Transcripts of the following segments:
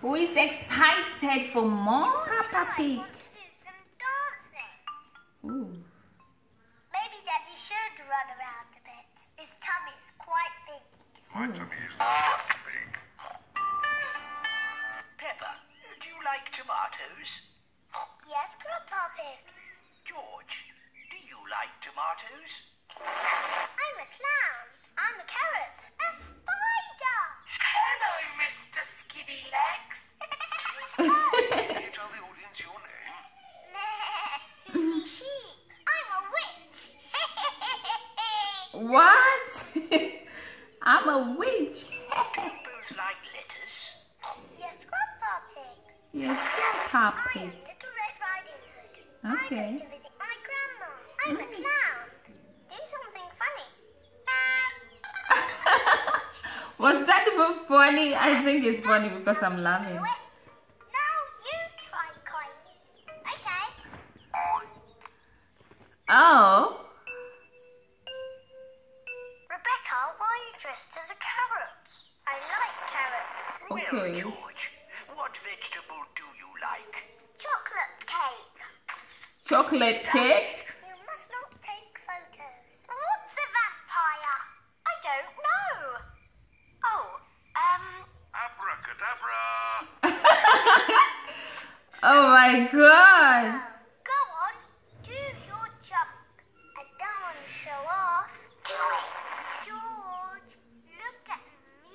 Who is excited for more Peppa Pig? Want to do some dancing. Ooh. Maybe Daddy should run around a bit. His tummy's quite big. My tummy is not big. Peppa, do you like tomatoes? Yes, Grandpa Pig. George, do you like tomatoes? I'm a clown. I'm a carrot. A spider. Hello, Mr. Skinny Legs. Can you tell the audience your name? Susie Sheep. I'm a witch. What? I'm a witch. Do you both like letters? Yes, Grandpa Pig. Yes, Peppa I Pig. am Little Red Riding Hood. Okay. I'm going to visit my grandma. I'm a clown. Do something funny. Was that even funny? I think it's funny because I'm laughing. Do it. Now you try, Coin. Okay. Oh. Rebecca, why are you dressed as a carrot? I like carrots. Well, Okay. George, what vegetable do you like? Chocolate cake. Chocolate cake? You must not take photos. What's a vampire? I don't know. Oh, Abracadabra. Oh my god. Go on, do your jump. A dance show off. Do it. George, look at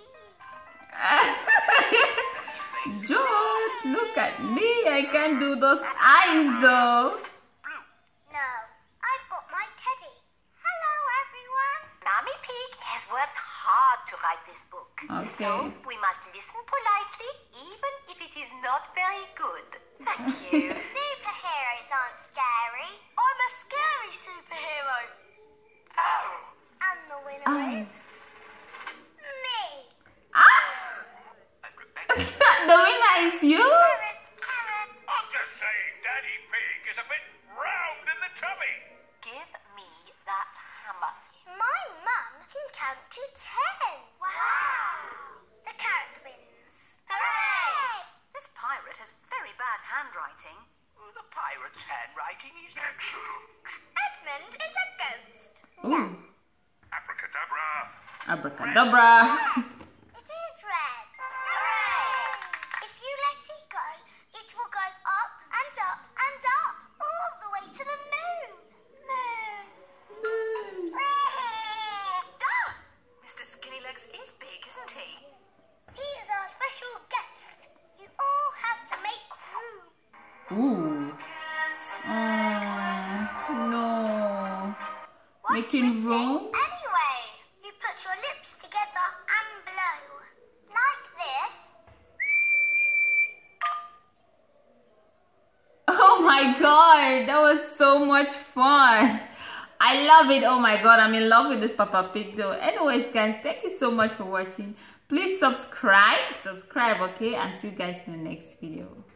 me. George, look at me. I can't do those eyes though. Blue. No, I've got my teddy. Hello, everyone. Mommy Pig has worked hard to write this book. Okay. So we must listen politely, even if it is not very good. Thank you. Superheroes aren't scary. I'm a scary superhero. Oh, And the winner Oh. is me. Ah! and Rebecca. The winner is you? Carrot, carrot. I'm just saying Daddy Pig is a bit round in the tummy. Give me that hammer. My mum can count to 10. Wow. The carrot wins. Hooray! This pirate has very bad handwriting. The pirate's handwriting is Excellent. Edmund is a ghost. Ooh. Abracadabra. Abracadabra. Yes, it is red. Hooray! If you let it go, it will go up and up and up, all the way to the moon. Moon. Duh! Mr. Skinny Legs is big, isn't he? He is our special guest. You all have to make room. Ooh. No. What's Making missing room? anyway? You put your lips together and blow. Like this. Oh my god, that was so much fun. I love it. Oh my god, I'm in love with this Peppa Pig though. Anyways guys, thank you so much for watching. Please subscribe, okay, and see you guys in the next video.